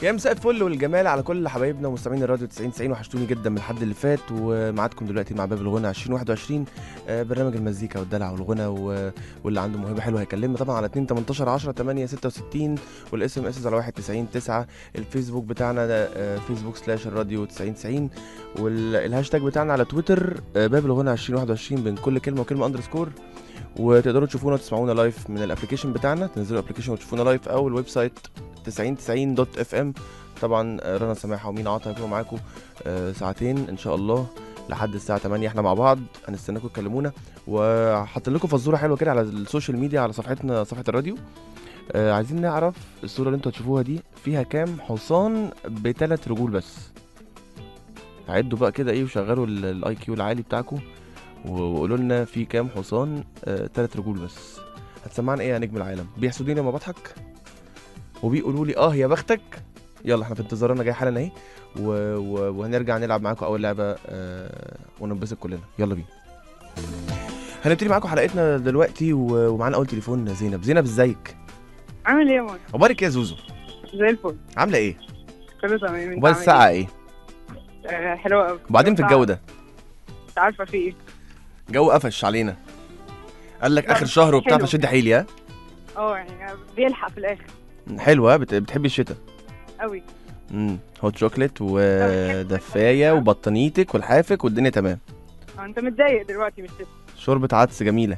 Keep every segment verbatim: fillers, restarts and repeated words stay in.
يا مساء الفل والجمال على كل حبايبنا ومستمعين الراديو تسعين تسعين. وحشتوني جدا من الحد اللي فات، ومعادكم دلوقتي مع باب الغنى ألفين وواحد وعشرين. آه برنامج المزيكا والدلع والغنى، واللي عنده موهبه حلوه هيكلمنا طبعا على اتنين تمنتاشر عشرة تمانية ستة وستين، والاس ام اس على واحد تسعين تسعة. الفيسبوك بتاعنا آه فيسبوك سلاش الراديو تسعين تسعين، والهاشتاج بتاعنا على تويتر آه باب الغنى ألفين وواحد وعشرين بين كل كلمه وكلمه اندرسكور. وتقدروا تشوفونا وتسمعونا لايف من الابلكيشن بتاعنا، تنزلوا الابلكيشن وتشوفونا لايف، او الويب سايت تسعين تسعين دوت اف ام. طبعا رنا سماحه ومين عطا هيكونوا معاكم آه ساعتين ان شاء الله لحد الساعه تمانية. احنا مع بعض هنستناكم تكلمونا، وحاطين لكم فزوره حلوه كده على السوشيال ميديا على صفحتنا صفحه الراديو. آه عايزين نعرف الصوره اللي انتوا هتشوفوها دي فيها كام حصان بثلاث رجول بس. عدوا بقى كده ايه وشغلوا الاي كيو العالي بتاعكم وقولوا لنا في كام حصان آه ثلاث رجول بس. هتسمعنا ايه يا نجم العالم؟ بيحسدوني لما بضحك وبيقولوا لي اه يا بختك. يلا احنا في انتظارنا جاي حالا اهي، وهنرجع نلعب معاكم اول لعبه آه وننبسط كلنا. يلا بينا. هنبتدي معاكم حلقتنا دلوقتي، ومعانا اول تليفون زينب. زينب ازيك؟ عامل ايه يا ماما؟ اخبارك ايه يا زوزو؟ زي الفل. عامله ايه؟ كله تمام. اخبار الساعه ايه؟ آه حلوه قوي. وبعدين في الجو ده انت عارفه في ايه؟ جو قفش علينا، قال لك اخر شهر وبتاع فشد حيلي. ها اه يعني بيلحق في الاخر. حلوه. بت... بتحبي الشتاء قوي. امم هوت شوكليت ودفايه وبطانيتك والحافك والدنيا تمام. اه انت متضايق دلوقتي مش كده؟ شوربه عدس جميله.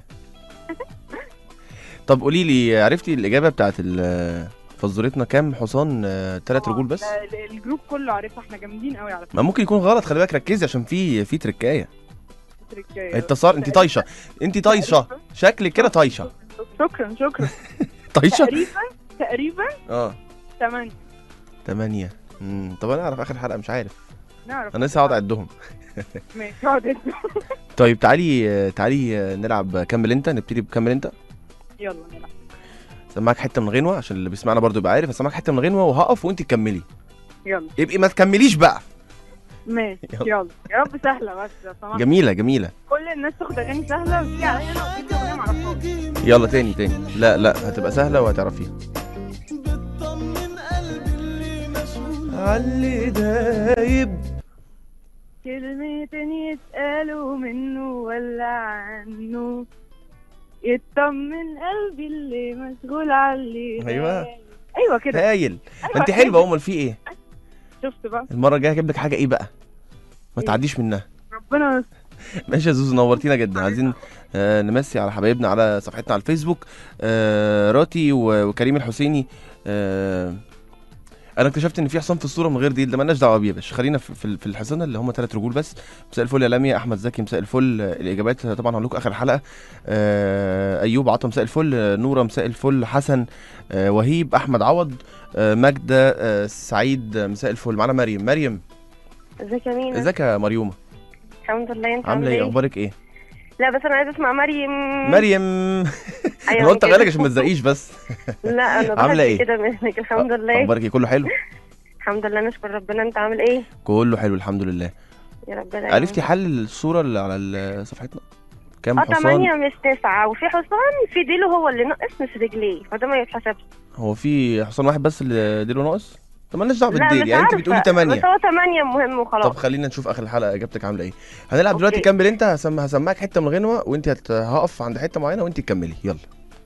طب قولي لي، عرفتي الاجابه بتاعت فزورتنا كام حصان ثلاث رجول بس؟ الجروب كله عارفها، احنا جامدين قوي على فكره. ما ممكن يكون غلط، خلي بالك ركزي عشان في في تركايه. تركايه انت صار انت طايشه، انت طايشه شكلك كده طايشه. شكرا شكرا. طايشه تقريبا تقريبا اه ثمانية ثمانية. امم طب انا اعرف اخر حلقه مش عارف. نعرف. انا لسه هقعد اعدهم. ماشي اقعد. طيب تعالي تعالي نلعب كمل انت. نبتدي بكمل انت. يلا نلعب. سمعك حته من غنوه عشان اللي بيسمعنا برضو يبقى عارف. اسمعك حته من غنوه وهقف وانت تكملي. يلا يبقى ما تكمليش بقى. ماشي يلا. يا رب سهله بس يا سماح. جميله جميله. كل الناس تاخد اغاني سهله وتيجي عليا انا وتيجي اغنيه معرفهاش. يلا تاني تاني. لا لا هتبقى سهله وهتعرفيها. علي دايب كلمتين يتقالوا منه ولا عنه، يطمن قلبي اللي مشغول علي. ايوه ايوه كده هايل. أيوة ما انت حلوه. امال في ايه؟ شفت بقى؟ المره الجايه هجيب لك حاجه ايه بقى ما إيه؟ تعديش منها. ربنا يستر. ماشي يا زوزو، نورتينا جدا. عايزين آه نمسي على حبايبنا على صفحتنا على الفيسبوك آه راتي وكريم الحسيني. آه انا اكتشفت ان في حصان في الصوره من غير ديل، ده مالناش دعوه بيه يا باشا. خلينا في في الحصانه اللي هم ثلاث رجول بس. مساء الفل يا لميا. احمد زكي مساء الفل. الاجابات طبعا هقول لكم اخر الحلقه. آه ايوب عطا مساء الفل. نوره مساء الفل. حسن آه وهيب. احمد عوض آه ماجده آه سعيد مساء الفل. معانا مريم. مريم ازيك يا مينا؟ ازيك يا مريومه؟ الحمد لله. انت عامله ايه؟ اخبارك ايه؟ لا بس انا عايزه اسمع مريم. مريم انا قلت اغيرك عشان ما تزقيش بس. لا انا عامله ايه كده منك. الحمد لله. اخبارك ايه؟ كله حلو الحمد لله نشكر ربنا. انت عامل ايه؟ كله حلو الحمد لله. يا رب دايما. عرفتي حل الصوره اللي على صفحتنا؟ كام اه حصان؟ تمانية مش تسعة، وفي حصان في ديله هو اللي ناقص مش رجليه، فده ما يتحسبش. هو في حصان واحد بس اللي ديله ناقص؟ طب مالناش دعوه بالديل، يعني انت بتقولي بس تمانية. هو تمانية مهم وخلاص. طب خلينا نشوف اخر الحلقه اجابتك عامله ايه. هنلعب دلوقتي كمل انت. هسم... هسمعك حته من الغنوه وانت هت... هقف عند حته معينه وانت تكملي. يلا.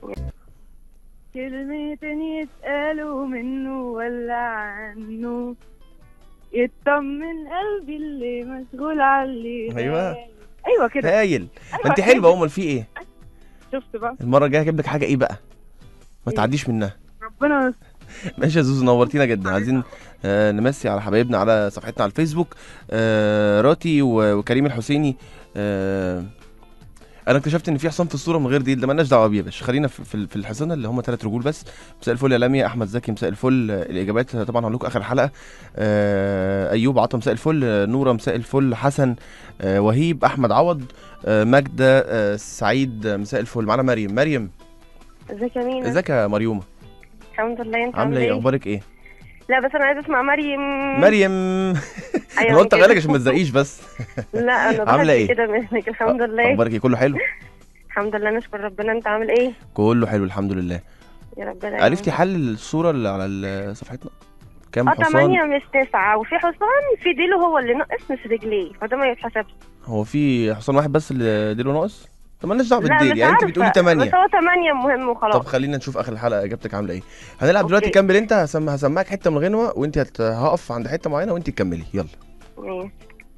كلمتين يتقالوا منه ولا عنه، يطمن قلبي اللي مشغول علي. ايوه ايوه كده هايل. أيوة ما انت حلوه. امال في ايه؟ شفت بقى؟ المره الجايه هجيب لك حاجه ايه بقى ما إيه؟ تعديش منها. ربنا يستر. ماشي يا زوزو، نورتينا جدا. عايزين آه نمسي على حبايبنا على صفحتنا على الفيسبوك آه راتي وكريم الحسيني. آه انا اكتشفت ان في حصان في الصوره من غير ديل، ده مالناش دعوه بيه يا باشا. خلينا في في الحصانه اللي هم ثلاث رجول بس. مساء الفل يا لميا. احمد زكي مساء الفل. الاجابات طبعا هقول لكم اخر الحلقه. آه ايوب عطا مساء الفل. نوره مساء الفل. حسن آه وهيب. احمد عوض آه ماجده آه سعيد مساء الفل. معانا مريم. مريم ازيك يا مينا؟ ازيك يا مريومه؟ الحمد لله. انت عامله ايه؟ اخبارك ايه؟ لا بس انا عايزه اسمع مريم. مريم أيوة انا قلت اغيرك عشان ما تزقيش بس. لا انا عامله ايه؟ كده منك. الحمد لله. اخبارك ايه؟ كله حلو الحمد لله نشكر ربنا. انت عامل ايه؟ كله حلو الحمد لله. يا رب دايما. عرفتي حل الصوره اللي على صفحتنا؟ كام اه حصان؟ تمانية مش تسعة، وفي حصان في ديله هو اللي ناقص مش رجليه، فده ما يتحسبش. هو في حصان واحد بس اللي ديله ناقص؟ طب مالناش دعوه لا بالديل، مش يعني انت بتقولي عارفة، بس تمانية. هو تمانية مهم طب وخلاص. خلينا نشوف اخر الحلقه اجابتك عامله ايه. هنلعب دلوقتي اوكي كمل انت، هسم... هسمعك حته من الغنوه وانت هت... هقف عند حته معينه وانت تكملي، يلا. ماشي.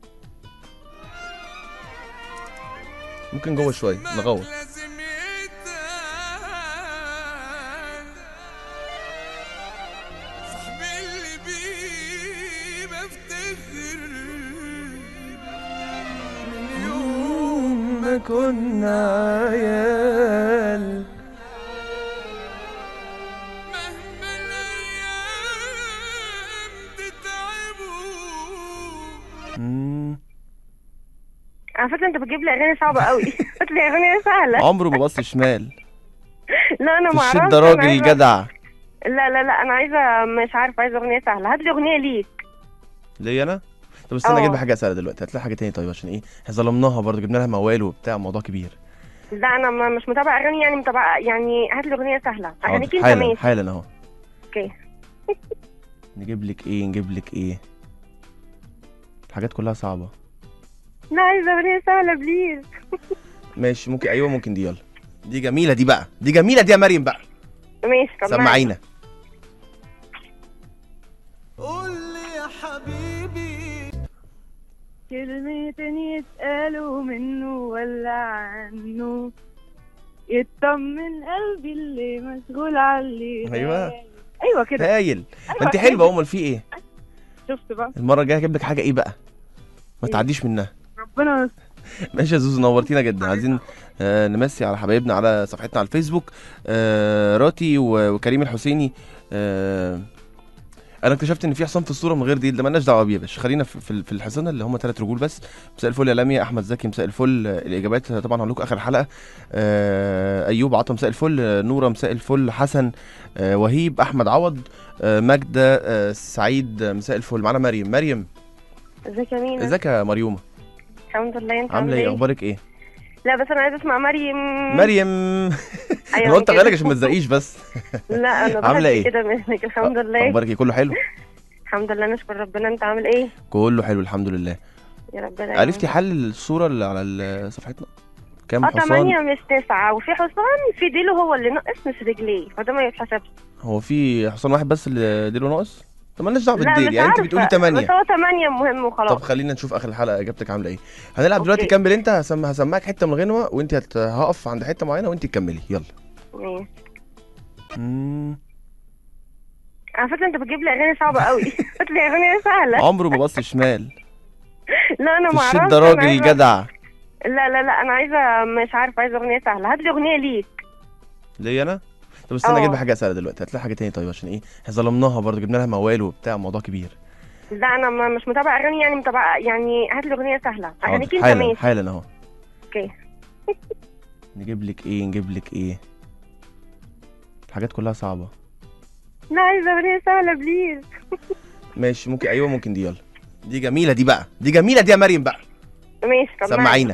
ممكن جوه شويه نغوط. ما كنا عيال مهما الايام تتعبوا. مم. على فكرة انت بتجيب لي اغاني صعبة قوي. هات لي اغاني سهلة. عمره ما بص شمال لا انا في ما اعرفش. الشده أنا راجل عايزة- جدع. لا لا لا انا عايزة، مش عارفة، عايزة اغنية سهلة. هات لي اغنية ليك. ليا انا. طب استنى اه. اجيب لي حاجه سهله دلوقتي، هات لي حاجه تاني طيب، عشان ايه احنا ظلمناها برضه، جبنا لها موال وبتاع، موضوع كبير. لا انا ما مش متابعة اغاني، يعني متابعة، يعني هات لي اغنية سهلة. اغانيك حاضر انت حالا ماشي. حالا اهو. اوكي. نجيب لك ايه نجيب لك ايه الحاجات كلها صعبه. لا عايزة اغنية سهلة بليز. ماشي ممكن، ايوه ممكن دي، يلا. دي جميله دي بقى، دي جميله دي يا مريم بقى. ماشي طب سمعينا. قول لي يا حبيبي كلمتين يتقالوا منه ولا عنه، يطمن قلبي اللي مشغول عليه. ايوه ايوه كده. هايل. أيوة ما انت كده. حلوه، امال في ايه؟ شفت بقى. المره الجايه هجيب لك حاجه ايه بقى، ما إيه؟ تعديش منها. ربنا يستر. ماشي يا زوزو، نورتينا جدا. عايزين آه نمسي على حبايبنا على صفحتنا على الفيسبوك، آه راتي و- وكريم الحسيني. آه انا اكتشفت ان في حصان في الصوره من غير ديل، ده مالناش دعوه بيه يا باشا، خلينا في في في الحصان اللي هم ثلاث رجول بس. مساء الفل يا لميا. احمد زكي مساء الفل. آه، الاجابات طبعا هقول لكم اخر الحلقه. آه ايوب عطا مساء الفل. آه، نوره مساء الفل. حسن. آه وهيب. احمد عوض. آه ماجده. آه سعيد. آه، مساء الفل. معانا مريم. مريم ازيك يا مينا؟ ازيك يا مريومه؟ الحمد لله، انت عامله ايه؟ اخبارك ايه؟ لا بس انا عايزة اسمع مريم. مريم. أيوة انا قلت كده. اغيرك عشان ما تزقيش بس. لا انا عاملة بحب إيه؟ كده منك. الحمد لله. اخبارك ايه؟ كله حلو؟ الحمد لله نشكر ربنا. انت عامل ايه؟ كله حلو الحمد لله. يا رب دايما. عرفتي حل الصوره اللي على ال- صفحتنا؟ كام اه حصان؟ تمانية مش تسعة، وفي حصان في ديله هو اللي ناقص مش رجليه، فده ما يتحسبش. هو في حصان واحد بس اللي ديله ناقص؟ طب مالناش دعوه لا بالديل، مش يعني انت عارفة، بتقولي بس تمانية. هو تمانية مهم وخلاص. طب خلينا نشوف اخر الحلقه اجابتك عامله ايه. هنلعب أوكي. دلوقتي كمل انت، هسم... هسمعك حته من الغنوه وانت هت... هقف عند حته معينه وانت تكملي، يلا. ماشي. مم. على فكرة انت بتجيب لي اغاني صعبة قوي. هات لي اغاني سهلة. عمره ما بص شمال لا انا في ما اعرفش. الشده أنا راجل عايزة- جدع. لا لا لا انا عايزة، مش عارفة، عايزة اغنية سهلة. هات لي اغنية ليك. ليا انا. طب استنى اه. اجيب لي حاجه سهله دلوقتي، هات لي حاجه تاني طيب، عشان ايه احنا ظلمناها برضه، جبنا لها موال وبتاع، موضوع كبير. لا انا ما مش متابعة اغاني، يعني متابعة، يعني هات لي اغنية سهلة. اغانيك حاضر انت حالا ماشي. حالا اهو. اوكي. نجيب لك ايه نجيب لك ايه الحاجات كلها صعبه. لا عايزة اغنية سهلة بليز. ماشي ممكن، ايوه ممكن دي، يلا. دي جميله دي بقى، دي جميله دي يا مريم بقى. ماشي طب سمعينا.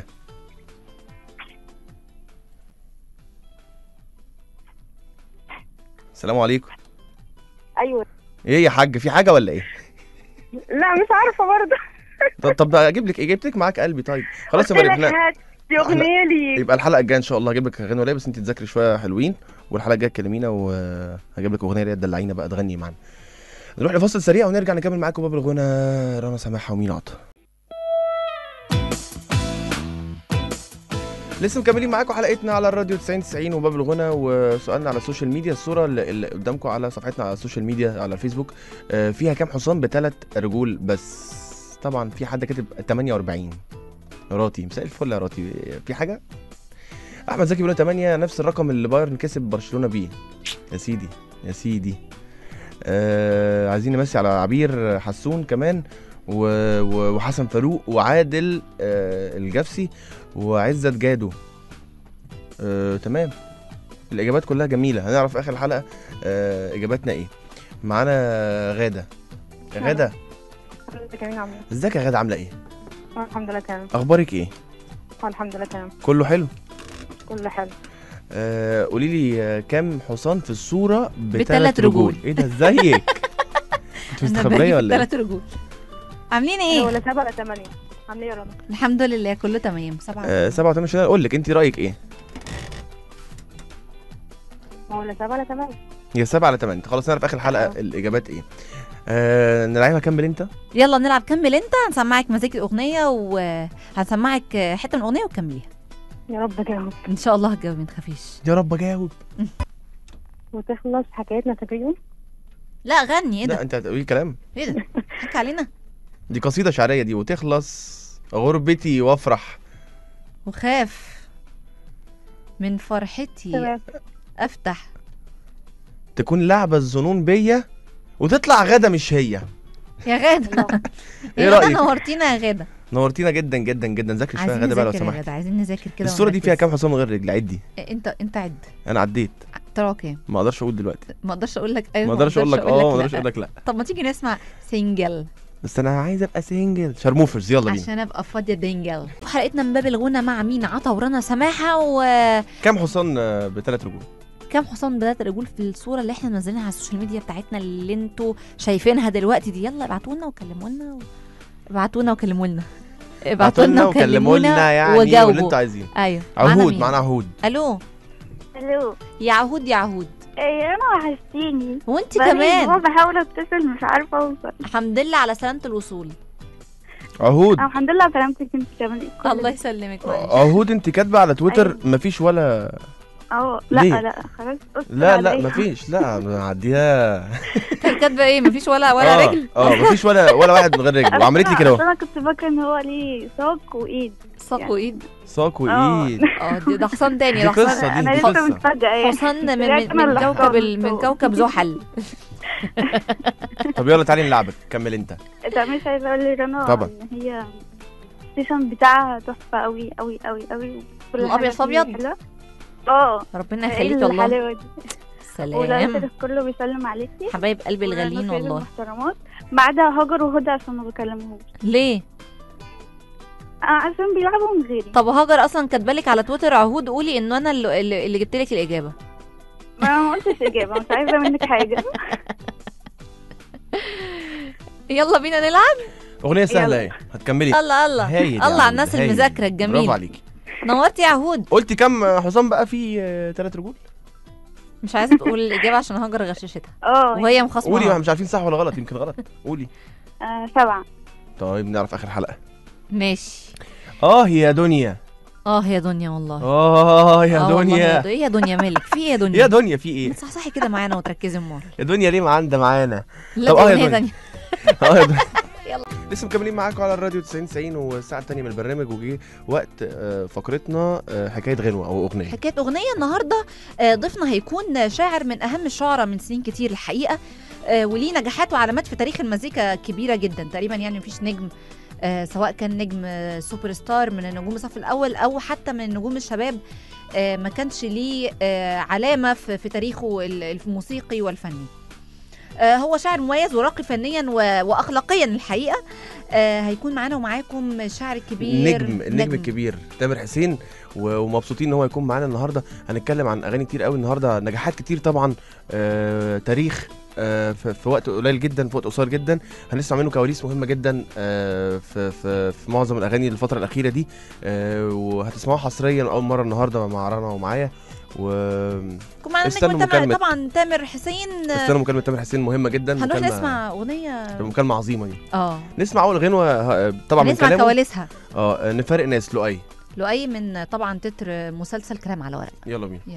السلام عليكم. ايوه. ايه يا حاج، في حاجه ولا ايه؟ لا مش عارفة برضه. طب طب اجيب لك ايه، جبت لك معاك قلبي طيب. خلاص يا قلت مريم لك احنا هات لي اغنية ليك. يبقى الحلقه الجايه ان شاء الله هجيب لك اغاني ولا بس انت تذاكري شويه حلوين، والحلقه الجايه تكلمينا وهجيب لك اغنيه اللي هي تدلعينا بقى تغني معانا. نروح لفاصل سريع ونرجع نكمل معاكم باب الغنى. رنا سماحه ومين عطا. لسه مكملين معاكم حلقتنا على الراديو تسعين تسعين وباب الغنى، وسؤالنا على السوشيال ميديا. الصوره اللي اللي قدامكم على صفحتنا على السوشيال ميديا على الفيسبوك آه، فيها كام حصان بثلاث رجول بس؟ طبعا في حد كاتب تمانية واربعين. راتي مساء الفل يا راتي، في حاجه؟ احمد زكي بيقول تمانية، نفس الرقم اللي بايرن كسب برشلونه بيه. يا سيدي يا سيدي. آه عايزين نمسي على عبير حسون كمان و... و... وحسن فاروق وعادل آه الجفسي وعزت جادو. آه تمام، الاجابات كلها جميله. هنعرف في اخر الحلقه آه اجاباتنا ايه. معانا غاده. يا غاده ازيك يا مين عامله؟ ازيك يا غاده، عامله ايه؟ آه، الحمد لله تمام. اخبارك ايه؟ آه، الحمد لله تمام. كله حلو. كله حلو. آه قولي لي آه كام حصان في الصوره بتلات بثلاث رجول. رجول؟ ايه ده ازيك؟ انت مستخبيه ولا ايه؟ ثلاث رجول. عاملين ايه؟ ولا سبعة ولا ثمانية؟ عاملة ايه يا رنا؟ الحمد لله كله تمام. سبعة آه سبعة وثمان شهور. اقول لك انت رايك ايه؟ ولا سبعة ولا ثمانية؟ هي سبعة على ثمانية. خلاص نعرف اخر الحلقه الاجابات ايه. آه نلعبها. كمل انت. يلا نلعب كمل انت. هنسمعك مزيكا الاغنيه وهنسمعك حته من الاغنيه وتكمليها. يا رب اجاوب ان شاء الله هتجاوبي ما تخافيش. يا رب اجاوب. وتخلص حكايتنا تبين. لا غني. ايه لا ده؟ انت هتقولي كلام. ايه ده؟ حكي علينا. دي قصيده شعريه دي. وتخلص غربتي وافرح وخاف من فرحتي تمام. افتح. تكون لعبه الظنون بيا وتطلع غدا مش هي. يا غاده ايه يا غادة رأيك؟ نورتينا يا غاده. نورتينا جدا جدا جدا. ذاكري شويه عايزين غدا بقى لو نذاكر يا سمحت. غاده. عايزين نذاكر كده. الصوره دي فيها ونركز. كام حصان من غير رجل؟ عدي. انت انت عد. انا عديت. ترى كام؟ ما اقدرش اقول دلوقتي. ما اقدرش اقول لك ايوه. ما اقدرش اقول لك اه ما اقدرش اقول لك لا. طب ما تيجي نسمع سينجل بس انا عايز ابقى سنجل. شرموفرز. يلا بينا. عشان ابقى فاضيه دينجل. حلقتنا من باب الغنى مع مين؟ عطا ورانا سماحه. و كام حصان آه، بثلاث رجول؟ كام حصان بذات رجول في الصوره اللي احنا منزلينها على السوشيال ميديا بتاعتنا اللي انتوا شايفينها دلوقتي دي. يلا ابعتوا لنا وكلموا لنا و... ابعتوا لنا وكلموا لنا. ابعتوا لنا وكلموا لنا يعني واللي وجاوبوا. انتوا عايزينه. ايوه عهود. مين؟ معانا عهود. الو الو. يا عهود يا عهود. ايه انا وحشتيني. وانت بقالي كمان. اسبوع بحاول اتصل مش عارفه اوصل. الحمد لله على سلامه الوصول. عهود. أه الحمد لله على سلامتك انت كمان. الله يسلمك. معلش. عهود انت كاتبه على تويتر أيوة. مفيش ولا اه لا ليه؟ لا خلاص. لا لا مفيش. لا عديها. كانت كاتبه ايه؟ مفيش ولا ولا آه، رجل. اه مفيش ولا ولا واحد من غير رجل. وعملت لي كده أصل اهو. انا كنت فاكره ان هو ليه ساق وايد. ساق وايد. ساق وايد. اه دي- ده حصان تاني. دي ده حصان. قصة دي. انا دي لسه قصة. متفاجئه يعني. حصان من, رجعت من, أنا من اللي كوكب حصان. ال- من كوكب زحل. طب يلا تعالي نلعبك. كمل انت. انت مش عايزه اقول لي رنا طبعا. ان هي السيشن بتاعها تحفه قوي قوي قوي قوي. كل الأبيض حاجة في أبيض؟ فيه حلوة. اه ربنا ايه يخليك والله. الحلاوه دي. سلام. ولقيت كله بيسلم عليكي. حبايب قلبي الغاليين ورنا والله. محترمات ما عدا هاجر وهدى عشان ما بكلمهمش. ليه؟ آه عشان بيلعبوا من غيري. طب هاجر اصلا كاتبالك على تويتر عهود قولي ان انا اللي, اللي اللي جبت لك الاجابه. ما انا ما قلتش اجابه مش عايزه منك حاجه. يلا بينا نلعب. اغنيه سهله يلا. اهي. هتكملي. الله الله هايل يا الله على عم، الناس هايل. المذاكره برافو الجميله. عليكي. نورتي يا عهود. قلتي كام حصان بقى في ثلاث رجول؟ مش عايزه تقول الاجابه عشان هاجر غششتها اه وهي مخاصمه. قولي. ما مش عارفين صح ولا غلط. يمكن غلط. قولي. آه، سبعه. طيب نعرف اخر حلقه. ماشي. اه يا دنيا. اه يا دنيا والله. اه يا آه والله دنيا. ايه يا دنيا مالك في ايه يا دنيا؟ يا دنيا في ايه؟ صحصحي كده معانا وتركزي امال. يا دنيا ليه معانا معانا؟ لا طب دي آه يا أغنية دنيا. تانية. اه يا دنيا. يلا. لسه مكملين معاكم على الراديو تسعين تسعين والساعه الثانيه من البرنامج. وجه وقت آه، فقرتنا آه، حكايه غنوه او اغنيه. حكايه اغنيه النهارده. آه، ضيفنا هيكون شاعر من اهم الشعراء من سنين كتير الحقيقه. آه، وليه نجاحات وعلامات في تاريخ المزيكا كبيره جدا. تقريبا يعني مفيش نجم آه، سواء كان نجم آه، سوبر ستار من النجوم الصف الاول او حتى من نجوم الشباب آه، ما كانش ليه آه، علامه في في تاريخه ال- الموسيقي والفني. آه، هو شاعر مميز وراقي فنيا و- واخلاقيا الحقيقه. آه، هيكون معانا ومعاكم الشاعر الكبير نجم النجم الكبير تامر حسين. و- ومبسوطين ان هو يكون معانا النهارده. هنتكلم عن اغاني كتير قوي النهارده. نجاحات كتير طبعا. آه، تاريخ آه، في في وقت قليل جدا. في وقت قصير جدا. هنسمع منه كواليس مهمه جدا آه، في في في معظم الاغاني الفتره الاخيره دي. آه، وهتسمعوها حصريا اول مره النهارده مع رنا ومعايا. و يكون معانا استنوا النجم تامر- مكالمة. طبعا تامر حسين. آه، استنوا مكالمه تامر حسين مهمه جدا. هنروح مكالمة- نسمع اغنيه. مكالمه عظيمه دي. اه نسمع اول غنوه آه، طبعا من نسمع كلامه. كواليسها. اه نفارق ناس لؤي. لؤي من طبعا تتر مسلسل كلام على ورق. يلا بينا.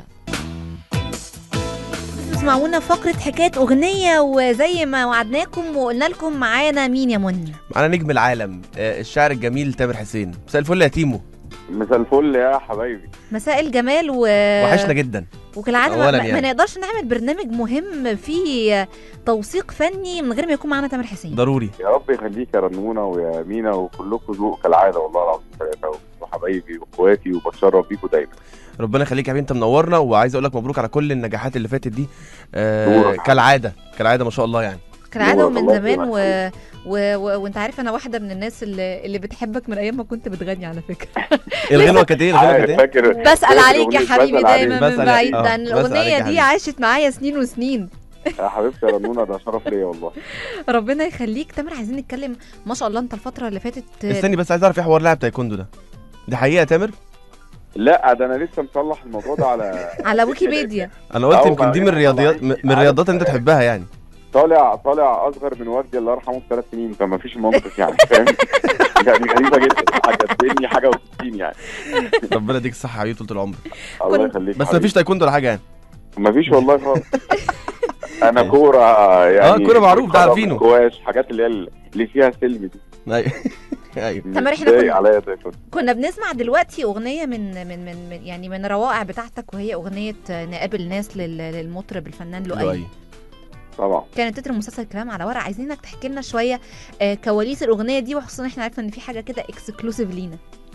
اسمعونا فقرة حكاية أغنية وزي ما وعدناكم وقلنا لكم معانا مين يا مني؟ معانا نجم العالم آه، الشاعر الجميل تامر حسين. مساء الفل يا تيمو. مساء الفل يا حبايبي. مساء الجمال و... وحشنا جدا. وكالعادة ما, أولاً ما يعني. نقدرش نعمل برنامج مهم فيه توثيق فني من غير ما يكون معانا تامر حسين. ضروري. يا رب يخليك يا رنونه ويا مينا وكلكم ذوق كالعاده والله العظيم ثلاثه وحبايبي واخواتي وبتشرف بيكم دايما. ربنا يخليك يا حبيبي. انت منورنا وعايز اقول لك مبروك على كل النجاحات اللي فاتت دي. آه نورك. كالعاده كالعاده ما شاء الله يعني. كالعادة ومن الله زمان و... يبارك و... و... وانت عارف انا واحدة من الناس اللي, اللي بتحبك من ايام ما كنت بتغني على فكرة. الغنوه كانت ايه؟ الغنوه عارف كانت ايه؟ فاكر بسأل فاكر عليك يا أغنية حبيبي بسأل عليك. دايما من بسأل- بعيد. آه، ده بسأل عليك يا الأغنية دي حبيبي. عاشت معايا سنين وسنين. يا حبيبتي يا رنونه، ده شرف ليا والله. ربنا يخليك. تامر عايزين نتكلم، ما شاء الله انت الفتره اللي فاتت استني بس، عايز اعرف ايه حوار لاعب تايكوندو ده؟ دي حقيقه يا تامر؟ لا ده انا لسه مصلح الموضوع ده على على ويكيبيديا. انا قلت أو يمكن دي من يعني الرياضيات، والله من الرياضات اللي انت عارف- تحبها يعني. طالع طالع اصغر من والدي الله يرحمه بثلاث سنين، فما فيش منطق يعني، فاهم؟ يعني غريبه جدا، عجبتني حاجه وستين يعني. ربنا يديك الصحه يا حبيبي طول العمر. الله كنت- يخليك. بس مفيش تايكوندو ولا حاجه يعني؟ مفيش والله خالص. انا كوره يعني، اه كوره معروف ده عارفينه. كواش، حاجات اللي هي اللي فيها سلم دي. ايوه ايوه. تامر، احنا ضايق كنا- عليا تايكوندو. كنا بنسمع دلوقتي اغنيه من من من, من يعني من روائع بتاعتك، وهي اغنيه نقابل ناس لل- للمطرب الفنان لؤي. لؤي. طبعا كانت تتر مسلسل كلام على ورق. عايزينك تحكي لنا شويه آه، كواليس الاغنيه دي، وخصوصا احنا عرفنا ان في حاجه كده اكسكلوسيف لينا.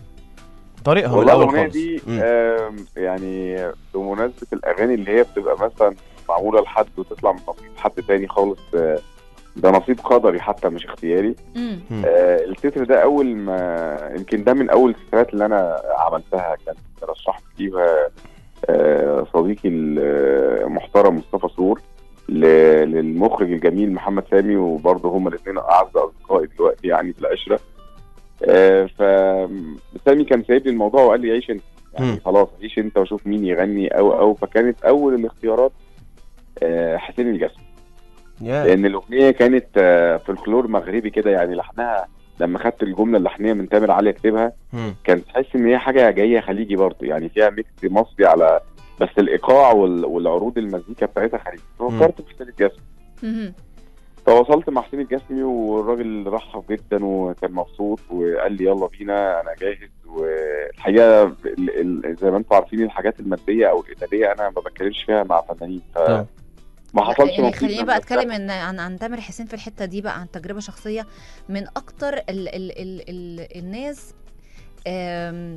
طريقها من والله الاول الاغنيه خالص. دي مم. آم، يعني بمناسبه الاغاني اللي هي بتبقى مثلا معموله لحد وتطلع من نصيب حد تاني خالص، آه، ده نصيب قدري حتى مش اختياري. امم آه، التتر ده اول ما يمكن ده من اول التترات اللي انا عملتها، كان رشحت فيها آه، صديقي المحترم مصطفى سرور ل- للمخرج الجميل محمد سامي، وبرضه هما الاثنين اعز اصدقائي دلوقتي يعني في العشره. آه، فسامي كان سايب لي الموضوع وقال لي عيش انت، يعني مم. خلاص عيش انت وشوف مين يغني او او فكانت اول الاختيارات آه، حسين الجسمي، يا لان الاغنيه كانت آه، فولكلور مغربي كده يعني، لحنها لما خدت الجمله اللحنيه من تامر علي اكتبها مم. كانت تحس ان هي حاجه جايه خليجي برضه، يعني فيها ميكس مصري على بس الايقاع وال- والعروض المزيكا بتاعتها خليجي. فكرت في حسين الجسمي، مهم. تواصلت مع حسين الجسمي والراجل رحب جدا وكان مبسوط وقال لي يلا بينا انا جاهز. والحقيقه ال- ال- زي ما انتم عارفين الحاجات الماديه او الاداريه انا ما بتكلمش فيها مع فنانين، طبعا. فما حصلش يعني نصيب خليني لما بقى اتكلم اشتغل. ان عن عن تامر حسين في الحته دي بقى، عن تجربه شخصيه من اكتر ال ال ال ال الناس آم،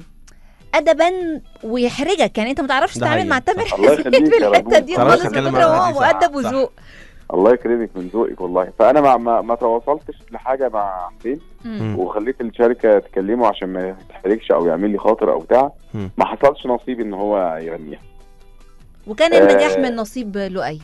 ادبا ويحرجك، يعني انت ما تعرفش ده تتعامل حقيقي. مع تامر صح. الله حسين يخليك في يا الحته رجل. دي تعرفش خالص، من تتكلم كتر مع ما حد، هو صح، مؤدب صح. وذوق. الله يكرمك من ذوقك والله. فانا ما ما, ما تواصلتش لحاجه مع حسين مم. وخليت الشركه تكلمه عشان ما يتحرجش او يعمل لي خاطر او بتاع. مم. ما حصلش نصيب ان هو يغنيها. وكان آه. النجاح من نصيب لؤي.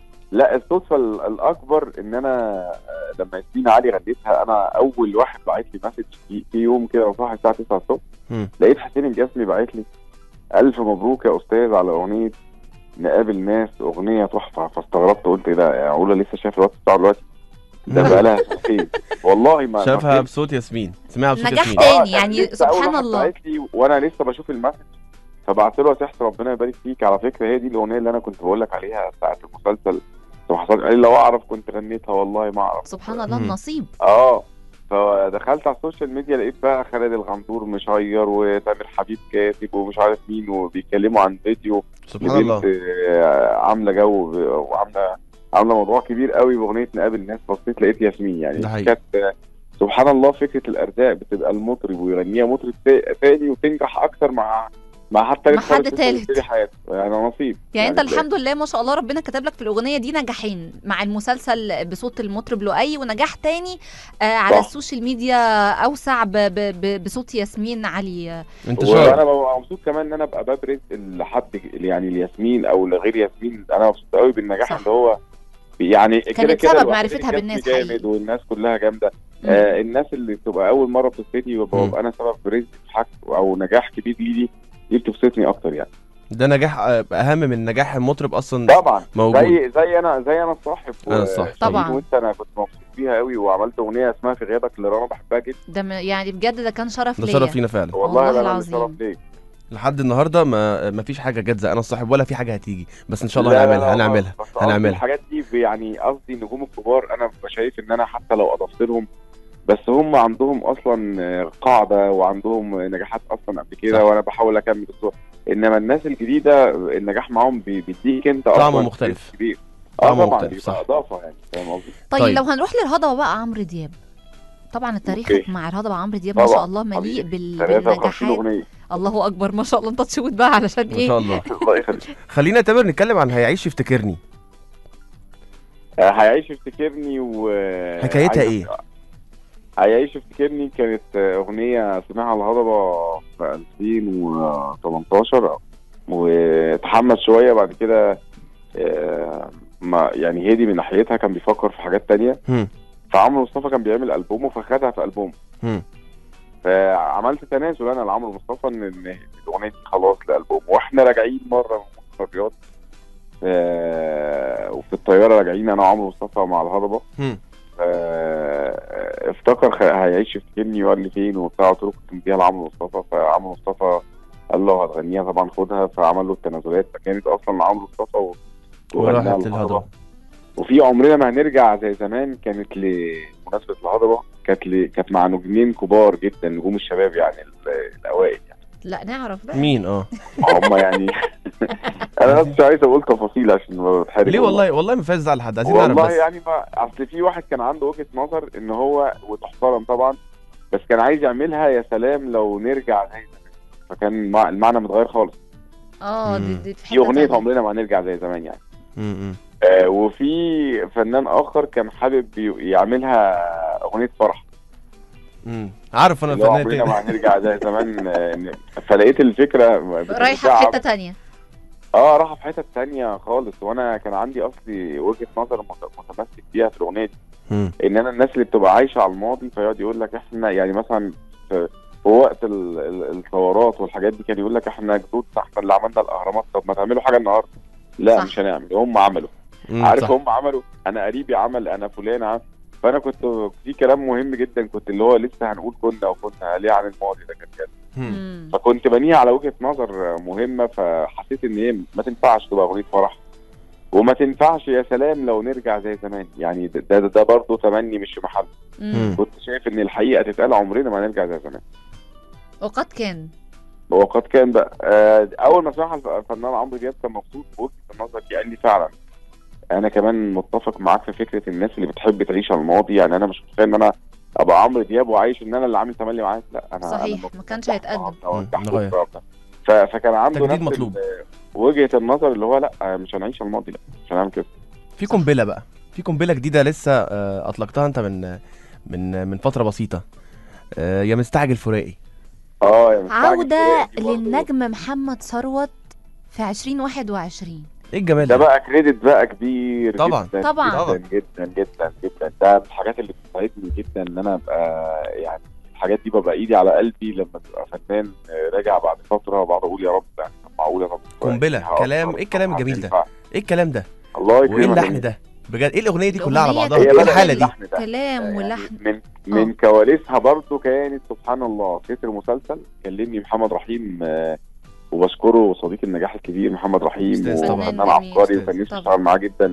لا الصدفه ال- الاكبر ان انا آه، لما ياسمين علي غنيتها انا اول واحد بعت لي مسج في في يوم كده صاحي الساعه تسعة الصبح، مم. لقيت حسين الجسمي بعت لي الف مبروك يا استاذ على اغنيه نقابل ناس، اغنيه تحفه. فاستغربت قلت ايه ده، يا علا لسه شايف الوقت بتاع دلوقتي ده بقى لها سنتين والله ما شافها ما بصوت ياسمين، سمعها بصوت نجاح ياسمين. تاني. آه، يعني لسه أول سبحان واحد الله. بعت لي وانا لسه بشوف المسج، فبعت له يا سحس ربنا يبارك فيك، على فكره هي دي الاغنيه اللي انا كنت بقول لك عليها ساعه المسلسل. حصل قال لي لو اعرف كنت غنيتها والله ما اعرف. سبحان الله مم. النصيب. اه فدخلت على السوشيال ميديا لقيت بقى خالد الغندور مشير وتامر حبيب كاتب ومش عارف مين وبيتكلموا عن فيديو سبحان الله. لبنت آه، عامله جو وعامله عامله موضوع كبير قوي باغنيه نقابل ناس. بصيت لقيت ياسمين يعني ده حقيقي. كانت آه، سبحان الله فكره الارزاق بتبقى المطرب ويغنيها مطرب تا- تاني وتنجح اكتر مع مع حد مع حد تالت. حياته يعني نصيب. يعني انت تلاقي. الحمد لله ما شاء الله ربنا كتب لك في الاغنيه دي نجاحين، مع المسلسل بصوت المطرب لؤي، ونجاح تاني آه على صح. السوشيال ميديا اوسع ب ب ب بصوت ياسمين علي. آه، انتشار. وانا ببقى مبسوط كمان ان انا ابقى ببرز لحد يعني لياسمين او لغير ياسمين. انا مبسوط قوي بالنجاح صح. اللي هو يعني كده كانت كده سبب الواحد معرفتها الجسم بالناس جامد حقيقي. والناس كلها جامده. مم. آه الناس اللي بتبقى اول مره بتبتدي مم. وببقى انا سبب في رزق في حاجه او نجاح كبير لي، دي بتبسطني اكتر يعني. ده نجاح آه، اهم من نجاح المطرب اصلا. طبعا موجود. زي زي انا زي انا الصاحب أنا الصاحب. طبعا. وانت انا كنت مبسوط بيها قوي وعملت اغنيه اسمها في غيابك اللي رنا بحبها جدا. ده م- يعني بجد ده كان شرف ده ليا. شرف لينا فعلا. والله والله لا لا العظيم. شرف ليك. لحد النهارده ما ما فيش حاجه جت زي انا الصاحب ولا في حاجه هتيجي، بس ان شاء الله لا لا هنعملها لا هنعملها بس قصدي هنعملها. الحاجات دي يعني قصدي النجوم الكبار انا ببقى شايف ان انا حتى لو اضفت لهم بس هم عندهم اصلا قاعده وعندهم نجاحات اصلا قبل كده صح. وانا بحاول اكمل الصوره. انما الناس الجديده النجاح معاهم بي- بيديك انت طعمه أصلاً مختلف. كبير. طعمه اه طبعا مختلف، بيبقى صح. اضافه يعني فاهم قصدي. طيب, طيب. لو هنروح للهضبه بقى عمرو دياب، طبعا التاريخ أوكي. مع الهضبه عمرو دياب ما طبعاً. شاء الله مليء بال... ثلاثة وخمسين بالنجاحات. اغنيه الله اكبر ما شاء الله. انت تشوت بقى علشان ما ايه؟ شاء الله. الله يخليك. خلينا يا تامر نتكلم عن هيعيش يفتكرني. آه، هيعيش يفتكرني و حكايتها عايز- ايه؟ هيعيش يفتكرني كانت آه، اغنيه سمعها الهضبه في ألفين وتمنتاشر وتحمس شويه بعد كده. آه، ما يعني هادي من ناحيتها كان بيفكر في حاجات تانية، مم. فعمرو مصطفى كان بيعمل البومه فخدها في البومه. مم. فعملت تنازل انا لعمرو مصطفى ان إن الاغنيه دي خلاص لالبوم، واحنا راجعين مره من الرياض آه وفي الطياره راجعين انا وعمرو مصطفى مع الهضبه، مم. آه افتكر خ- هيعيش يفتكرني وقال لي فين وبتاع، قلت له كنت مديها لعمرو مصطفى، فعمرو مصطفى قال له هتغنيها طبعا خدها، فعمل له التنازلات، فكانت اصلا لعمرو مصطفى و- وغناها وراحت الهضبة. للهضبه. وفي عمرنا ما هنرجع زي زمان كانت لمناسبه الهضبه، كانت ل... كانت مع نجمين كبار جدا، نجوم الشباب يعني ال- الاوائل يعني. لا نعرف بقى مين اه هم يعني انا بس مش عايز اقول تفاصيل عشان ما بتحرج. ليه والله والله ما فيهاش زعل حد، عايزين نعرف والله بس. يعني ما اصل في واحد كان عنده وجهه نظر ان هو وتحترم طبعا، بس كان عايز يعملها يا سلام لو نرجع زي زمان، فكان مع- المعنى متغير خالص. اه دي مم. دي في في حته اغنيه تانية. عمرنا ما هنرجع زي زمان يعني. مم. مم. آه وفي فنان اخر كان حابب ي- يعملها اغنيه فرح، مم. عارف انا اللي هو الفنان عمرنا ما هنرجع زي زمان. آه، فلقيت الفكره رايحه في بتاع- حته تانية. اه راح في حته ثانيه خالص، وانا كان عندي اصلي وجهه نظر مت- متمسك بيها في الاغنيه دي، مم. ان انا الناس اللي بتبقى عايشه على الماضي فيقعد يقول لك احنا يعني مثلا في في وقت ال- ال- الثورات والحاجات دي كان يقول لك احنا جدود، احنا اللي عملنا الاهرامات، طب ما تعملوا حاجه النهارده. لا صح. مش هنعمل، هم عملوا. مم. عارف صح. هم عملوا، انا قريبي عمل، انا فلان عمل. فانا كنت في كلام مهم جدا كنت اللي هو لسه هنقول كنا وكنا ليه عن الماضي ده كان كده، مم. مم. فكنت بنيها على وجهه نظر مهمه، فحسيت ان هي ما تنفعش تبقى اغنيه فرح، وما تنفعش يا سلام لو نرجع زي زمان يعني. ده ده, ده برضه تمني مش في محل. مم. كنت شايف ان الحقيقه تتقال عمرنا ما نرجع زي زمان. وقد كان. وقد كان بقى آه اول ما سمعها الفنان عمرو دياب كان مبسوط بوجهه النظر دي، قال لي فعلا انا كمان متفق معاك في فكره الناس اللي بتحب تعيش على الماضي، يعني انا مش متخيل ان انا ابقى عمرو دياب وعايش ان انا اللي عامل تملي معاك، لا انا صحيح، أنا ما كانش هيتقدم. مم، نغير. ف- فكان عنده تجديد نفس مطلوب. ال- وجهه النظر اللي هو لا مش هنعيش على الماضي، لا مش هنعمل كده. في قنبله بقى، في قنبله جديده لسه آه، اطلقتها انت من من من فتره بسيطه، آه، يا مستعجل فراقي. اه يا مستعجل عودة فراقي دي برضه. للنجم محمد ثروت في عشرين واحد وعشرين. ايه الجمال ده ده؟ بقى كريدت بقى كبير طبعا. جدا طبعا. جدا جدا جدا جدا. ده من الحاجات اللي بتساعدني جدا ان انا ابقى يعني الحاجات دي ببقى ايدي على قلبي لما تبقى فنان راجع بعد فتره بقعد اقول يا رب يعني معقوله طب قنبله هقدر- كلام، ايه الكلام الجميل ده؟ هينفع. ايه الكلام ده؟ الله وايه يكرمك اللحن يا ده؟ بجد ايه الاغنيه دي كلها على الأغنية بعضها؟ هي ايه بدأت الحاله دي؟ اللحن ده. كلام يعني ولحن. من من كواليسها برضو كانت سبحان الله تتر مسلسل كلمني محمد رحيم، آه، وبشكره صديقي النجاح الكبير محمد رحيم، أستاذ طبعاً. وفنان فنان جميل. عبقري أستاذ. وكان نفسي طبعاً. اشتغل معاه جدا.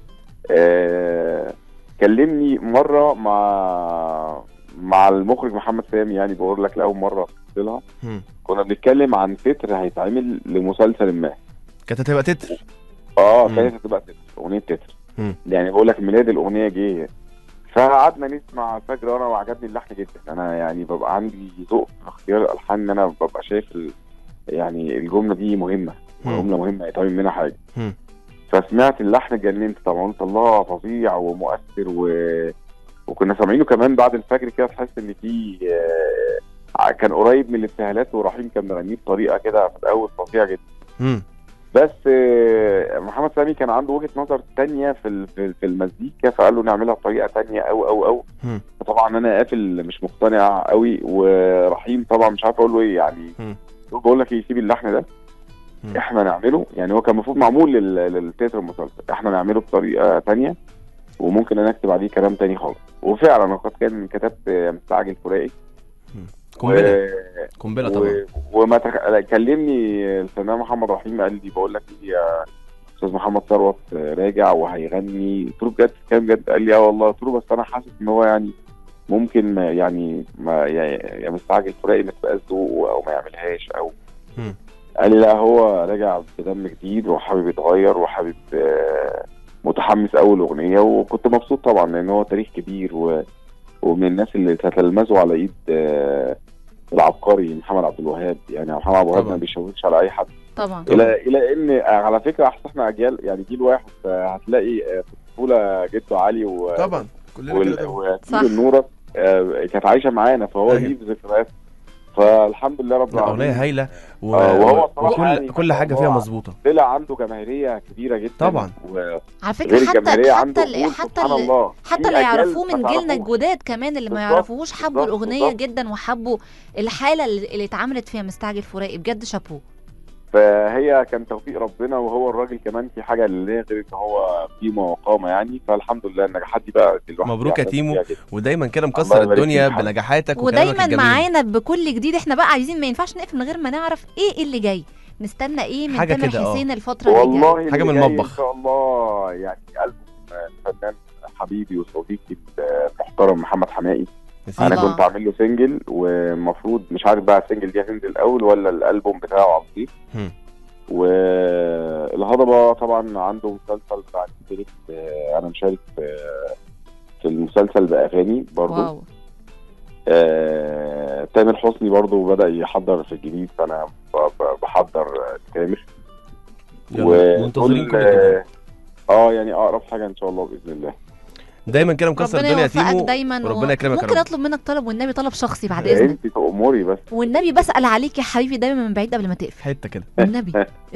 آه، كلمني مره مع مع المخرج محمد سامي، يعني بقول لك لاول مره قلت لها مم. كنا بنتكلم عن تتر هيتعمل لمسلسل ما. كانت هتبقى تتر. اه مم. كانت هتبقى تتر، اغنيه تتر. مم. يعني بقول لك ميلاد الاغنيه جه، فقعدنا نسمع الفجر وانا وعجبني اللحن جدا. انا يعني ببقى عندي ذوق في اختيار الالحان، ان انا ببقى شايف ال... يعني الجمله دي مهمه، مم. جمله مهمه يتعمل منها حاجه. مم. فسمعت اللحن اتجننت طبعا، قلت الله فظيع ومؤثر و... وكنا سامعينه كمان بعد الفجر كده، تحس ان في آه، كان قريب من الابتهالات، ورحيم كان مغنيه بطريقه كده في الاول فظيعه جدا. مم. بس آه، محمد سامي كان عنده وجهه نظر تانية في ال- في في المزيكا، فقال له نعملها بطريقه تانية او او او مم. فطبعا انا قافل مش مقتنع قوي، ورحيم طبعا مش عارف اقول له ايه يعني. مم. بقول لك يسيب اللحن ده مم. احنا نعمله، يعني هو كان المفروض معمول لل- للتتر المسلسل، احنا نعمله بطريقه تانية وممكن انا اكتب عليه كلام تاني خالص. وفعلا قد كان كتبت مستعجل فراقي. قنبله قنبله طبعا. و... وما تخ... كلمني الفنان محمد رحيم قال لي بقول لك ايه يا استاذ محمد ثروت راجع وهيغني. قلت له بجد كان بجد؟ قال لي اه والله. قلت له بس انا حاسس ان هو يعني ممكن ما يعني ما يا مستعجل فراقي ما تبقاش ذوقه او ما يعملهاش او. مم. قال لي لا هو راجع بدم جديد وحابب يتغير وحابب آه، متحمس اول اغنيه. وكنت مبسوط طبعا لان هو تاريخ كبير و... ومن الناس اللي تتلمذوا على ايد آه، العبقري محمد عبد الوهاب. يعني محمد عبد الوهاب طبعاً. ما بيشوفش على اي حد. طبعا. الى الى ان على فكره احسن احنا اجيال يعني جيل واحد. هتلاقي آه، في الطفوله جده علي و طبعا كلنا وال- كده. وسيد صح. النوره آه، كانت عايشه معانا، فهو أيوة. ليه ذكريات. فالحمد لله رب العالمين. الاغنيه هايله و... آه، وهو صراحة وكل يعني كل حاجه فيها مظبوطه. طلع عنده جماهيريه كبيره جدا طبعا. و... على فكره غير حتى الجماهيريه حتى عنده ال- قبول حتى سبحان ال- الله. حتى في اللي أجيال يعرفوه ما من جيلنا تعرفوش. الجداد كمان اللي ما بالظبط، يعرفوش حبوا بالظبط، الاغنيه بالظبط. جدا وحبوا الحاله اللي اللي اتعملت فيها مستعجل فراقي، بجد شابوه. فهي كان توفيق ربنا، وهو الراجل كمان في حاجه لله غير ان هو قيمه وقامه يعني. فالحمد لله النجاحات دي بقى الواحد مبروك يا بيعتز تيمو، فيها جدا. ودايما كده الله مكسر يبارك الدنيا فيك. بنجاحاتك وكلامك ودايما الجميل. معانا بكل جديد. احنا بقى عايزين، ما ينفعش نقفل من غير ما نعرف ايه اللي جاي. نستنى ايه من حاجة تامر كده، آه. حسين الفتره اللي جايه؟ والله حاجة اللي من جاي المطبخ. ان شاء الله يعني ألبوم الفنان حبيبي وصديقي المحترم محمد حماقي. انا الله. كنت عامل له سنجل، ومفروض مش عارف بقى السنجل دي هتنزل الاول ولا الالبوم بتاعه على الطريق. هم. والهضبه طبعا عنده مسلسل بتاع نتفليكس، آه، انا مشارك في في المسلسل باغاني برضه. واو. آه، تامر حسني برضه بدأ يحضر في الجديد، فانا ب- ب- بحضر تامر. يلا، منتظرين كل جديد. اه يعني اقرب حاجه ان شاء الله باذن الله. دايما كده مكسر ربنا الدنيا يا يوفقك تيمو، دايما وربنا يكرمك يا ممكن رب. اطلب منك طلب، والنبي طلب شخصي بعد اذنك. انت تأمري بس. والنبي بسأل عليك يا حبيبي دايما من بعيد قبل ما تقفل. حته كده. والنبي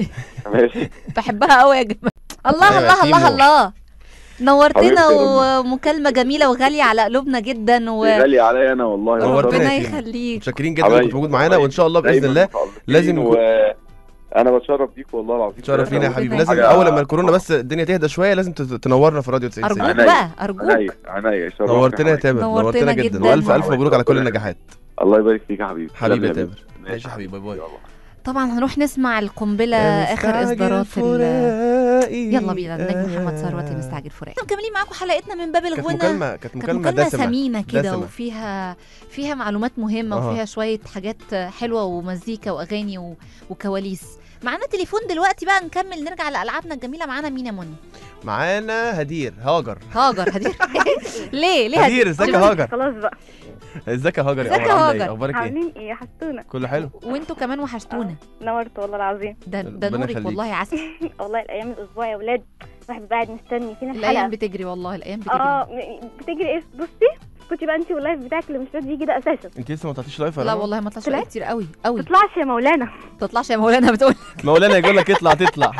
ماشي. بحبها قوي يا جماعه. الله أيوة يا الله الله تيمو. الله، نورتنا حبيبتي يا ومكالمة جميلة وغالية على قلوبنا جدا و... غالي عليا انا والله. نورتنا ربنا يا تيمو. يخليك. متشكرين جدا انك كنت موجود معانا، وان شاء الله باذن الله لازم و... انا بتشرف بيك والله العظيم. تشرف لينا يا حبيبي. ربنا لازم يخليك. اول لما الكورونا بس الدنيا تهدى شويه لازم تت- تنورنا في راديو تسعين أرجوك تسعين. عينيا. بقى أرجوك. عينيا عينيا شرفني نورتنا يا حبيبي. تامر، نورتنا نورتنا جدا، جدا. والف الف مبروك على كل النجاحات. الله يبارك فيك يا حبيبي. حبيبي يا تسلم تامر. ماشي ماشي يا حبيبي، باي باي. يلا. طبعا هنروح نسمع القنبلة آخر إصدارات ال... يلا بينا النجم محمد ثروت مستعجل فراق. مكملين معاكم حلقتنا من باب كانت الغنى. مكالمه كانت كانت مكالمه مكالمة دسمه ثمينة كده، دسمة. وفيها فيها معلومات مهمة، أها. وفيها شوية حاجات حلوة ومزيكا وأغاني و... وكواليس. معانا تليفون دلوقتي بقى، نكمل نرجع لألعابنا الجميلة. معانا مين يا منى؟ معانا هدير هاجر. هاجر. هدير. ليه ليه هدير، ازيك يا هاجر؟ خلاص بقى. ازيك يا هاجر؟ ازيك يا أخبار- عاملة إيه؟ هاجر؟ اخبارك ايه؟ عاملين ايه؟ حسونا. كله حلو. وانتوا كمان وحشتونا. نورت والله العظيم. ده ده ربنا نورك يخليك. والله عسل. والله الايام الاسبوع يا ولاد الواحد بيبقى قاعد مستني فينا الايام الحلقه. بتجري والله، الايام بتجري. اه م- بتجري ايه؟ بصي كنتي بقى انت واللايف بتاعك اللي مش راضي يجي ده اساسا. انت لسه ما طلعتيش لايف ولا لا إيه؟ والله ما طلعش طلعت؟ كتير قوي قوي. تطلعش يا مولانا. ما تطلعش يا مولانا بتقول. مولانا يقول لك اطلع تطلع.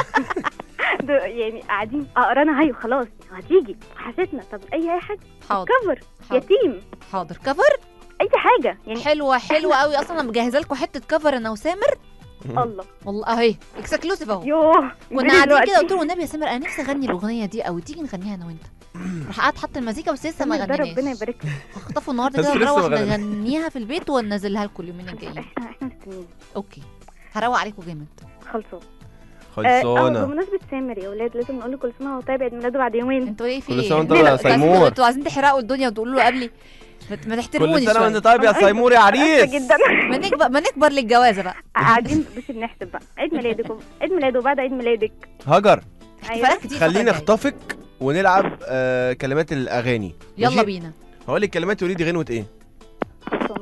ده يعني قاعدين اقرانا هاي وخلاص هتيجي حسيتنا. طب اي اي حاجه حاضر كفر حاضر يتيم حاضر. كفر اي حاجه يعني. حلوه حلوه قوي. اصلا انا مجهزه لكم حته كفر انا وسامر الله والله اهي اكسكلوسيف اهو. يوه كنا قاعدين كده قلت له والنبي يا سامر انا نفسي اغني الاغنيه دي قوي، تيجي نغنيها انا وانت. راح قعد حط المزيكا بس لسه ما ده ربنا غنيناش. يبارك لك. هخطفه النهارده بس كده لسه ما ونروح غنيناش. نغنيها في البيت وننزلها لكم اليومين الجايين. احنا احنا مستنيين. اوكي هروق عليكم جامد. خلصوا. اه آه، خلصانه. بمناسبة سامر يا ولاد لازم نقول له كل سنة وهو طيب، عيد ميلاده بعد يومين. انتوا ايه في كل ايه؟ سنة وانت انتوا يا عايزين- سيمور. انتوا عايزين تحرقوا الدنيا وتقولوا له قبلي ما- ما تحترموني كل سنه وانت شويه. طيب يا سيمور يا عريس. جدا. ما نكبر ما نكبر للجوازه بقى. قاعدين بس بنحسب بقى عيد ميلادك و- عيد ميلاده وبعد عيد ميلادك. هاجر احتفالات كتير. خليني الفترة اخطفك ونلعب آه كلمات الاغاني. الجاية. يلا ماشي؟ بينا. هقول لك كلمات تقولي دي غنوه ايه؟ خلصانة.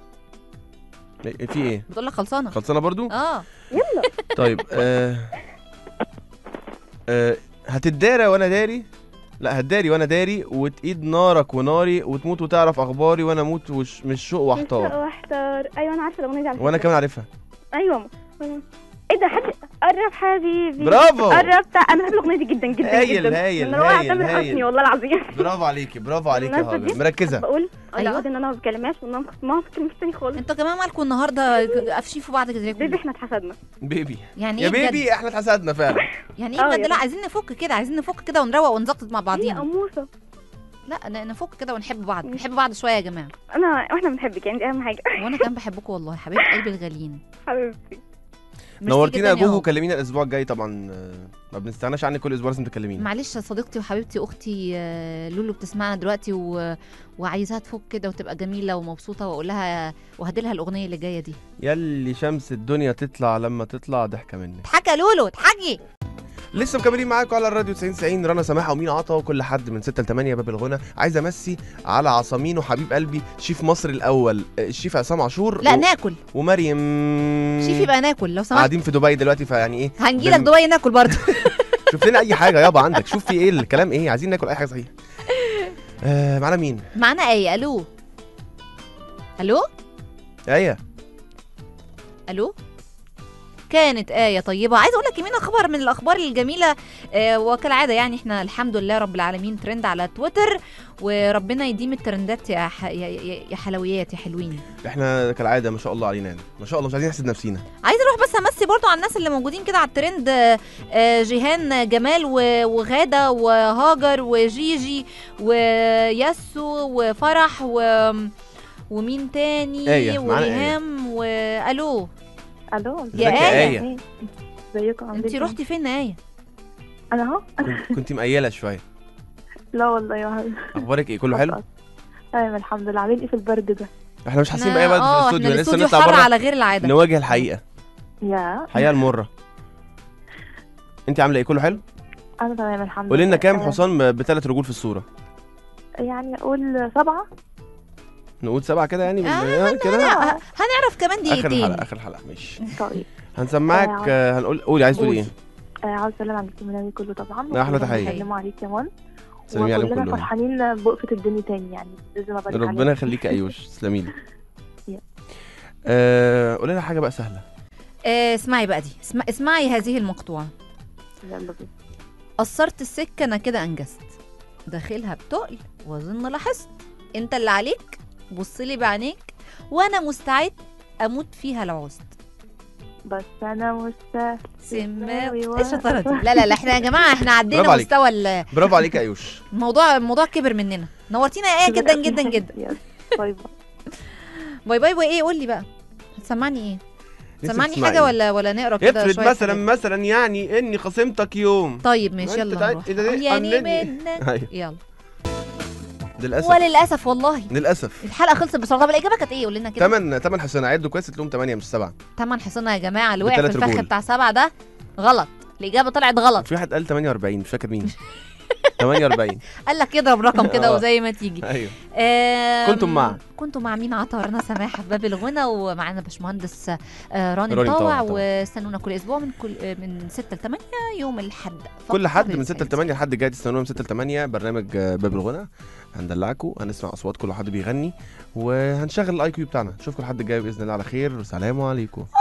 إيه- في ايه؟ بتقول لك خلصانه. خلصانه برضو؟ اه يلا. طيب آه آه هتدارى وانا داري، لا هتداري وانا داري، وتقيد نارك وناري، وتموت وتعرف اخباري، وانا اموت وش مش شوق واحتار. واحتار. ايوه انا عارفة الاغنية دي على وانا فكرة. كمان عارفها. ايوه ايه ده حد قرب حبيبي. برافو. قربت. انا بحب الاغنية دي جدا جدا هايل، جدا. هايل، من روعة هايل، تامر هايل. حسني والله العظيم. برافو عليكي، برافو عليكي يا بالمناسبة هاجر، دي مركزه. بقول أيوة. ايوه ان انا ما بكلمهاش وان انا ما بكلمش تاني خالص. انتوا كمان مالكم النهارده قافشين في بعض كده ليه بيبي كله؟ احنا اتحسدنا. بيبي يعني يا ايه بجد؟ بيبي احنا اتحسدنا فعلا. يعني اه ايه بجد؟ يا لا بنت. عايزين نفك كده، عايزين نفك كده ونروق ونزقطط مع هي بعضينا. قموصة. لا ن- نفك كده ونحب بعض، نحب بعض شويه يا جماعه. انا واحنا بنحبك يعني دي اهم حاجة. وانا كمان بحبكم والله حبايب قلبي الغاليين. حبيبتي. ميرسي نورتينا يا جداً جوجو، هو. كلمينا الاسبوع الجاي طبعا. آه، ما بنستغناش عنك، كل اسبوع لازم تكلمينا. معلش يا صديقتي وحبيبتي اختي آه، لولو بتسمعنا دلوقتي و... وعايزاها تفك كده وتبقى جميله ومبسوطه، واقول لها وهدي لها الاغنيه اللي جايه دي. يلي شمس الدنيا تطلع لما تطلع ضحكه منك. اضحكي يا لولو اضحكي. لسه مكملين معاكم على الراديو تسعين تسعين، رنا سماحه ومين عطا وكل حد من ستة ل تمانية باب الغنى. عايز امسي على عصامين وحبيب قلبي شيف مصر الاول آه، الشيف عصام عاشور لا و... ناكل ومريم شيفي بقى ناكل لو سمحت. قاعدين في دبي دلوقتي، فيعني ايه هنجي لك لازم- دبي ناكل برضه. شوف لنا اي حاجه يابا عندك، شوف في ايه الكلام ايه، عايزين ناكل اي حاجه صحيح. آه معانا مين؟ معانا ايه؟ الو الو ايه الو كانت آية طيبة. عايزة أقول لك يمين خبر من الأخبار الجميلة، آه وكالعادة يعني إحنا الحمد لله رب العالمين ترند على تويتر، وربنا يديم الترندات يا, ح... يا, يا, يا حلويات يا حلوين. احنا كالعاده ما شاء الله علينا يعني ما شاء الله، مش عايزين نحسد نفسينا. عايزة أروح بس أمسي برضو على الناس اللي موجودين كده على الترند، آه آه جيهان جمال و- وغادة وهاجر وجيجي وياسو وفرح و... ومين تاني آية، معانا آية. وريهام والو. الو يا ازيك يا آية. آية؟ ازيكم عاملين انتي ايه؟ رحتي فين يا آية؟ انا اهو. كنت- كنت مقيله شويه. لا والله يا حبيبي. اخبارك ايه؟ كله حلو؟ تمام الحمد لله. عاملين ايه في البرد ده؟ احنا مش حاسين إحنا- باي برد في اه الاستوديو، احنا لسه الاستوديو نطلع حر بره على غير العادة. نواجه الحقيقه، يا الحقيقه المره. انت عامله ايه؟ كله حلو؟ انا تمام الحمد لله. قولي لنا كام آه، حصان بثلاث رجول في الصوره؟ يعني اقول سبعة. نقول سبعه كده يعني بال- آه، آه، كده ه- هنعرف كمان اخر دقيقتين. الحلقه اخر الحلقه ماشي. طيب هنسمعك آه، آه، هنقول قولي عايز تقولي ايه؟ آه عاوز اسلم على الكميناوي كله طبعا. لا، أحلى وكلنا تحية. بنسلموا عليك كمان. سلمي عليهم وكلنا كلهم. فرحانين بوقفة الدنيا تاني، يعني لازم ابارك عليك. ربنا يخليك يا ايوش، تسلمي لي. يا. آه، قولي لنا حاجه بقى سهله. آه، اسمعي بقى دي، اسمع اسمعي هذه المقطوعة. يلا بينا. قصرت السكة أنا كده أنجزت، داخلها بتقل وأظن لاحظت، أنت اللي عليك بصلي بعينيك، وأنا مستعد أموت فيها لو عوزت. بس انا مستسلم. سماوي و- ايه الشطارة دي؟ لا لا لا احنا يا جماعة احنا برافو عدينا عليك. مستوى ال- برافو عليك يا ايوش. الموضوع الموضوع كبر مننا. نورتينا يا آية جدا جدا جدا. يلا، باي باي. باي باي. وايه قول لي بقى هتسمعني ايه؟ نفسك سمعني تسمعي حاجة إيه؟ ولا ولا نقرا كده افرض شوية مثلا حاجات؟ مثلا يعني اني خصمتك يوم. طيب ما ماشي أنت يلا تعال- نروح. إيه ده؟ إيه؟ يعني قلدني. منك أيوة. يلا. للاسف وللأسف والله للاسف الحلقة خلصت بسرعة. طب الإجابة كانت ايه؟ قول لنا كده. تمن تمن حصان عدوا كويس تلاقيهم ثمانية مش سبعة. تمن حصانة يا جماعة، اللي وقع في بتلات الفخ رجول. بتاع سبعة ده غلط. الإجابة طلعت غلط. في واحد قال ثمانية وأربعين مش فاكر مين. ثمانية وأربعين. قال لك يضرب رقم كده آه. وزي ما تيجي. ايوه. آم، كنتم مع كنتم مع مين؟ عطا رنا سماحة في باب الغنى، ومعانا باشمهندس آه، راني راني مطوع. مطوع طبعا. واستنونا كل اسبوع من كل آه، من ستة ل ثمانية يوم الاحد. كل فقط حد من للسيد. ستة ل ثمانية لحد جاي تستنونا من ستة ل ثمانية برنامج آه، باب الغنى. هندلعكم، هنسمع اصوات كل حد بيغني، وهنشغل الاي كيو بتاعنا. نشوفكم الحد الجاي باذن الله على خير. سلام عليكم.